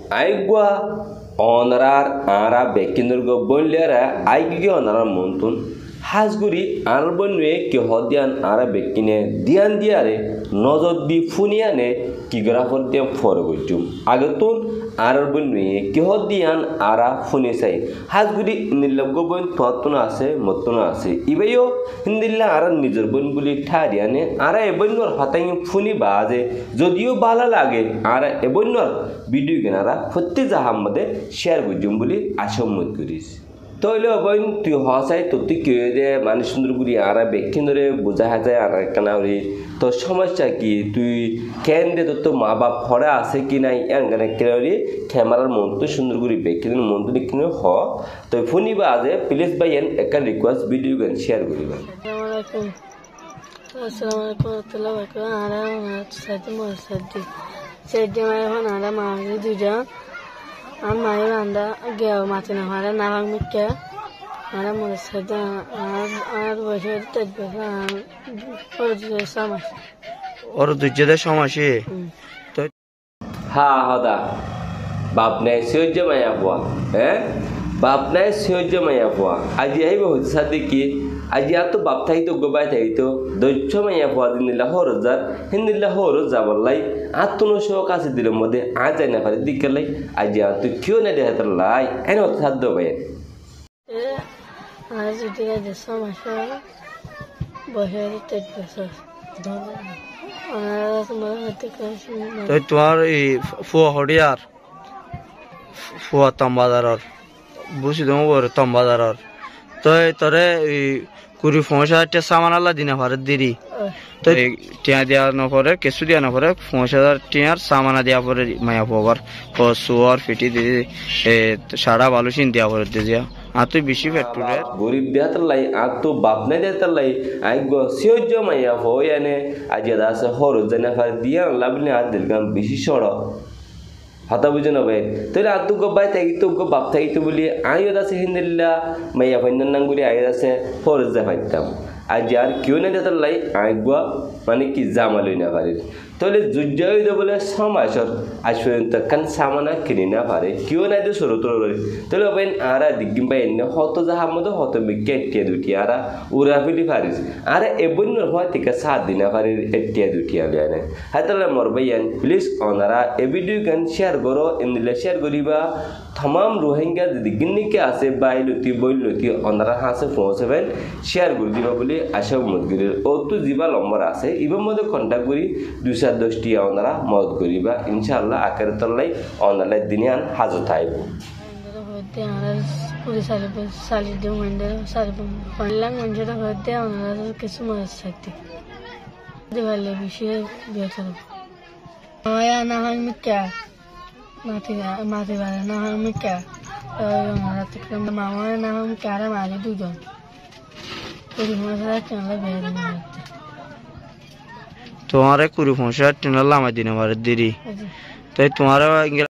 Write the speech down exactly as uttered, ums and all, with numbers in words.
aigwa onarar ara bekinurgo bonlera aigi onarar montun Hajguri আলবনরে কে হদিয়ান আরা বেকিনে দিয়ান দিয়ারে নজর দি ফুনিয়ানে কি গ্রাফর দিয়ে ফর গজুম আগতুন আরবনরে কে হদিয়ান আরা ফুনি চাই হাজগুড়ি নিলগ বন ততন আছে মতন আছে ইবেও হিন্দিল্লা আরা নিজর বন বলি ঠারিয়ানে আরা এবনর হাতাই ফুনি বাজে যদিও বালা লাগে আরা এবনর ভিডিও কেনারা ফত্তে জাহামদে শেয়ার গজুম বলি আশমত করিস তইলে বইন তুই হসাই তো তুই কে দে মানে সুন্দর করি আর বেক্ষিন ধরে বোঝা যায় আর কানা হরি তোর সমস্যা কি তুই কেন দে তোর তো মা বাপ ফরা আছে কি নাই এন গানে কেরি ক্যামেরার মন তো সুন্দর করি বেক্ষিন মন তো কিনে হ তো ফোনই বা আজে প্লিজ ভাই এন একটা রিকোয়েস্ট ভিডিও গান শেয়ার করিবা আসসালামু আলাইকুম আসসালামু আলাইকুম আরা সাথে মোসাদ্দি সেদিন এখন আরা মাঝে দুজন আর মায়ের আন্দা গেও মাতে না হারা না ভাঙ মিকে হারা মরে সাথে আর আর বসে তেজ আর ওর সমাস ওর দুজেদে সমাসে তো হা হদা বাপ নাই সহ্য মায়া পোয়া হ্যাঁ বাপ নাই সহ্য মায়া পোয়া আজি আইব হতে সাথে কি আজি আর তো বাপ থাকি তো গোবাই থাকি তো দৈত্য মাইয়া পোয়া দিন দিলা হরজার হিন্দিল্লা হরজ যাবার লাই আর তো নশো কাছে দিলের মধ্যে আর যাই না পারে দিকে লাই আজি আর তুই কেউ না দেখা তোর লাই এনে হতে সাধ্য ভাই আর যদি দেড়শো মাসে বসে তেজ বছর তো তোমার এই ফুয়া হরিয়ার ফুয়া তম্বাদারর বুঝি তোমার তম্বাদারর তো তোরে কুড়ি পঁচিশ হাজার সামান আল্লাহ দিনে ভারত দিদি তো টিয়া দেওয়া নপরে কেঁচু দিয়া নপরে পঁচিশ হাজার টিয়ার সামানা দেওয়া পরে মায়া পাবার সুয়ার ফিটি দিয়ে সারা বালুসিন দেওয়া পরে দিয়ে আর তুই বেশি পেট্রোলের গরিব দেয়া তার লাই আর তো বাপ নাই দেয়া তার লাই আই সহ্য মাইয়া হই আনে আজি আছে হরজ জানা ফার দিয়া লাভলি আর দিলগাম বেশি সড় হাতা বুঝে নবে তাহলে আর তুক বাই থাকি তো বাপ থাকি তো বলি আইও আছে হিন্দিল্লা মাইয়া ফাইন্দার নাঙ্গুলি আই আছে হরজ যা ফাইতাম আজ আর কেউ না দেতার লাই আইগুয়া মানে কি জামালই না পারে তাহলে যুজ্জাই দে বলে সমাজর আজ পর্যন্ত কান সামানা কিনে না পারে কেউ নাই দে সরো তোর তাহলে বাইন আরা দিগিম বাই এনে হত যাহার মধ্যে হত বিজ্ঞা এটিয়া দুটি আরা উড়া ফেলি পারিস আর এবন হয় থেকে সাত দিন পারে এটিয়া দুটি আলে আনে হ্যাঁ তাহলে মর বাইন প্লিজ ওনারা এ ভিডিও গান শেয়ার করো এমনিলে শেয়ার করিবা तमाम रोहिंग्या दिग्निके आसे बाइलती बइलती ओनारा हासे पहुंचेबेन शेयर করে দিবা বলে আশা মত করি ও তো জিবা নম্বর আছে ইবার মধ্যে কন্টাক্ট করি দুইশো দশ টি ওনারা মত করিবা ইনশাআল্লাহ আকারে তলাই ওনালে দিনিয়ান হাজত আইব হতে আর পুরি সালে সালে দিও মন্ডে সালে পড়লাম মঞ্জুরা হতে ওনারা কিছু মত সাথে দিবালে বিষয় বেতন আয়া না হাং মিকা মাটি মাটি বাড়ে না আমি কে ওনারা থেকে মামা না আমি কারা মারি দুজন কুড়ি পঁচিশ হাজার বেড়ে তোমার কুড়ি পঁচিশ হাজার টেনার লামাই দিনে মারে দিদি তাই তোমার